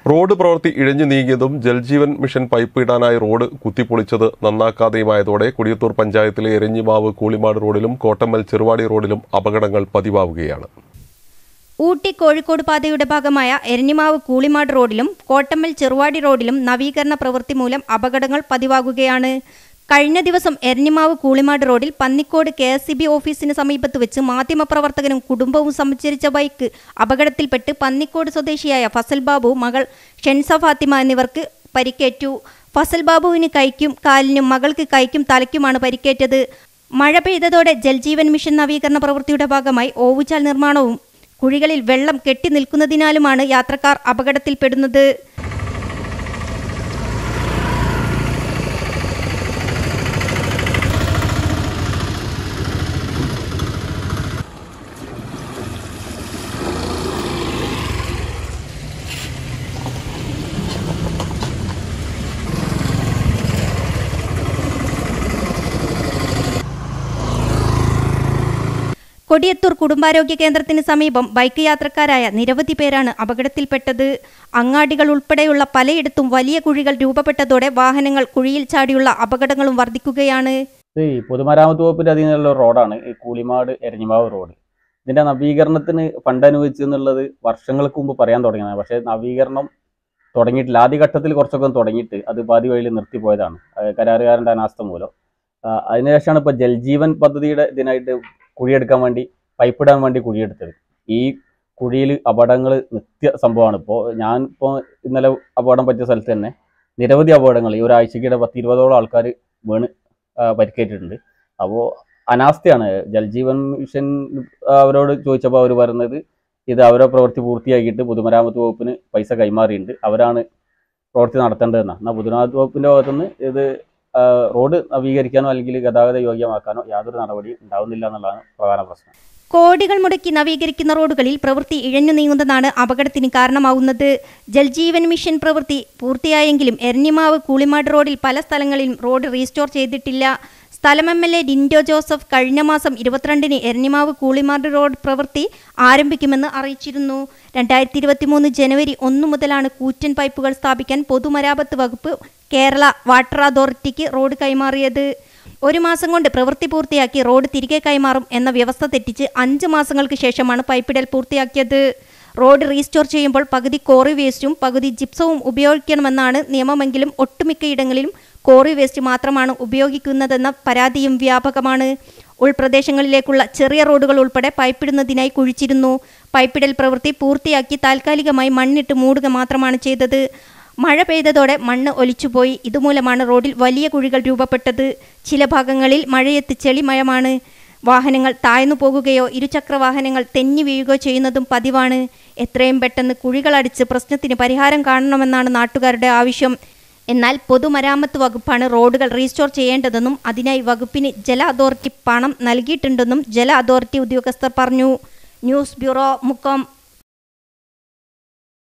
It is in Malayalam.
റോഡ് പ്രവൃത്തി ഇഴഞ്ഞു നീങ്ങിയതും ജൽജീവൻ മിഷൻ പൈപ്പ് ഇടാനായി റോഡ് കുത്തിപ്പൊളിച്ചത് നന്നാക്കാതെയുമായതോടെ കൊടിയത്തൂർ പഞ്ചായത്തിലെ എരഞ്ഞിമാവ് കൂളിമാട് റോഡിലും കോട്ടമ്മൽ ചെറുവാടി റോഡിലും അപകടങ്ങൾ പതിവാവുകയാണ്. ഊട്ടി കോഴിക്കോട് പാതയുടെ ഭാഗമായ എരഞ്ഞിമാവ് കൂളിമാട് റോഡിലും കോട്ടമ്മൽ ചെറുവാടി റോഡിലും നവീകരണ പ്രവൃത്തി മൂലം അപകടങ്ങൾ പതിവാകുകയാണ്. കഴിഞ്ഞ ദിവസം എരഞ്ഞിമാവ് കൂളിമാട് റോഡിൽ പന്നിക്കോട് KSCB ഓഫീസിന് സമീപത്ത് വെച്ച് മാധ്യമപ്രവർത്തകനും കുടുംബവും സഞ്ചരിച്ച ബൈക്ക് അപകടത്തിൽപ്പെട്ട് പന്നിക്കോട് സ്വദേശിയായ ഫസൽ ബാബു, മകൾ ഷെൻസ ഫാത്തിമ എന്നിവർക്ക് പരിക്കേറ്റു. ഫസൽ ബാബുവിന് കൈക്കും കാലിനും മകൾക്ക് കൈക്കും തലയ്ക്കുമാണ് പരിക്കേറ്റത്. മഴ പെയ്തതോടെ ജൽജീവൻ മിഷൻ നവീകരണ പ്രവൃത്തിയുടെ ഭാഗമായി ഓവുചാൽ നിർമ്മാണവും കുഴികളിൽ വെള്ളം കെട്ടി നിൽക്കുന്നതിനാലുമാണ് യാത്രക്കാർ അപകടത്തിൽപ്പെടുന്നത്. കൊടിയത്തൂർ കുടുംബാരോഗ്യ കേന്ദ്രത്തിന് സമീപം ബൈക്ക് യാത്രക്കാരായ നിരവധി പേരാണ് അപകടത്തിൽപ്പെട്ടത്. അങ്ങാടികൾ ഉൾപ്പെടെയുള്ള പലയിടത്തും വലിയ കുഴികൾ രൂപപ്പെട്ടതോടെ വാഹനങ്ങൾ കുഴിയിൽ ചാടിയുള്ള അപകടങ്ങളും വർദ്ധിക്കുകയാണ്. പൊതുമരാമത്ത് വകുപ്പിന്റെ അധീനമുള്ള റോഡാണ് ഈ കൂളിമാട് എരഞ്ഞിമാവ് റോഡ്. ഇതിന്റെ നവീകരണത്തിന് ഫണ്ട് അനുവദിച്ചു എന്നുള്ളത് വർഷങ്ങൾക്ക് മുമ്പ് പറയാൻ തുടങ്ങിയതാണ്. പക്ഷേ നവീകരണം തുടങ്ങിയിട്ടില്ല. ആദ്യഘട്ടത്തിൽ കുറച്ചൊക്കെ തുടങ്ങിയിട്ട് അത് പാതി വഴിയിൽ നിർത്തിപ്പോയതാണ് കരാറുകാരൻ്റെ അനാസ്ഥ മൂലം. അതിനുശേഷമാണ് ഇപ്പോൾ ജൽജീവൻ പദ്ധതിയുടെ ഇതിനായിട്ട് കുഴിയെടുക്കാൻ വേണ്ടി പൈപ്പിടാൻ വേണ്ടി കുഴിയെടുത്തത്. ഈ കുഴിയിൽ അപകടങ്ങൾ നിത്യ സംഭവമാണ്. ഞാനിപ്പോൾ ഇന്നലെ അപകടം പറ്റിയ സ്ഥലത്ത് തന്നെ നിരവധി അപകടങ്ങൾ ഈ ഒരാഴ്ചക്കിടെ 10-20ഓളം ആൾക്കാർ വീണ് പരിക്കേറ്റിട്ടുണ്ട്. അപ്പോൾ അനാസ്ഥയാണ്. ജൽജീവൻ മിഷൻ അവരോട് ചോദിച്ചപ്പോൾ അവർ പറയുന്നത് ഇത് അവരുടെ പ്രവൃത്തി പൂർത്തിയാക്കിയിട്ട് പൊതുമരാമത്ത് വകുപ്പിന് പൈസ കൈമാറിയിട്ടുണ്ട്, അവരാണ് പ്രവൃത്തി നടത്തേണ്ടതെന്നാണ്. എന്നാൽ പൊതുമരാമത്ത് വകുപ്പിൻ്റെ ഭാഗത്തുനിന്ന് ഇത് റോഡ് നവീകരിക്കാനോ അല്ലെങ്കിൽ ഗതാഗത യോഗ്യമാക്കാനോ യാതൊരു നടപടിയും ഉണ്ടാവുന്നില്ല എന്നുള്ളതാണ് പ്രധാന പ്രശ്നം. കോടികൾ മുടക്കി നവീകരിക്കുന്ന റോഡുകളിൽ പ്രവൃത്തി ഇഴഞ്ഞു നീങ്ങുന്നതാണ് അപകടത്തിന് കാരണമാവുന്നത്. ജൽജീവൻ മിഷൻ പ്രവൃത്തി പൂർത്തിയായെങ്കിലും എരഞ്ഞിമാവ് കൂളിമാട് റോഡിൽ പല സ്ഥലങ്ങളിലും റോഡ് റീസ്റ്റോർ ചെയ്തിട്ടില്ല. സ്ഥലം MLA ഡിൻഡോ ജോസഫ് കഴിഞ്ഞ മാസം 22-ന് എരഞ്ഞിമാവ് കൂളിമാട് റോഡ് പ്രവൃത്തി ആരംഭിക്കുമെന്ന് അറിയിച്ചിരുന്നു. 2023 ജനുവരി 1 മുതലാണ് കൂറ്റൻ പൈപ്പുകൾ സ്ഥാപിക്കാൻ പൊതുമരാമത്ത് വകുപ്പ് കേരള വാട്ടർ അതോറിറ്റിക്ക് റോഡ് കൈമാറിയത്. 1 മാസം കൊണ്ട് പ്രവൃത്തി പൂർത്തിയാക്കി റോഡ് തിരികെ കൈമാറും എന്ന വ്യവസ്ഥ തെറ്റിച്ച് 5 മാസങ്ങൾക്ക് ശേഷമാണ് പൈപ്പിടൽ പൂർത്തിയാക്കിയത്. റോഡ് റീസ്റ്റോർ ചെയ്യുമ്പോൾ പകുതി കോറി വേസ്റ്റും പകുതി ജിപ്സവും ഉപയോഗിക്കണമെന്നാണ് നിയമമെങ്കിലും ഒട്ടുമിക്കയിടങ്ങളിലും കോറി വേസ്റ്റ് മാത്രമാണ് ഉപയോഗിക്കുന്നതെന്ന പരാതിയും വ്യാപകമാണ്. ഉൾപ്രദേശങ്ങളിലേക്കുള്ള ചെറിയ റോഡുകൾ ഉൾപ്പെടെ പൈപ്പിടുന്നതിനായി കുഴിച്ചിരുന്നു. പൈപ്പിടൽ പ്രവൃത്തി പൂർത്തിയാക്കി താൽക്കാലികമായി മണ്ണിട്ട് മൂടുക മാത്രമാണ് ചെയ്തത്. മഴ പെയ്തതോടെ മണ്ണ് ഒലിച്ചുപോയി. ഇതുമൂലമാണ് റോഡിൽ വലിയ കുഴികൾ രൂപപ്പെട്ടത്. ചില ഭാഗങ്ങളിൽ മഴയത്ത് ചെളിമയമാണ്. വാഹനങ്ങൾ താഴ്ന്നു പോകുകയോ ഇരുചക്ര വാഹനങ്ങൾ തെന്നി വീഴുകയോ ചെയ്യുന്നതും പതിവാണ്. എത്രയും പെട്ടെന്ന് കുഴികളടിച്ച് പ്രശ്നത്തിന് പരിഹാരം കാണണമെന്നാണ് നാട്ടുകാരുടെ ആവശ്യം. എന്നാൽ പൊതുമരാമത്ത് വകുപ്പാണ് റോഡുകൾ റീസ്റ്റോർ ചെയ്യേണ്ടതെന്നും അതിനായി വകുപ്പിന് ജല അതോറിറ്റി പണം നൽകിയിട്ടുണ്ടെന്നും ജല അതോറിറ്റി ഉദ്യോഗസ്ഥർ പറഞ്ഞു. News bureau, Mukkam.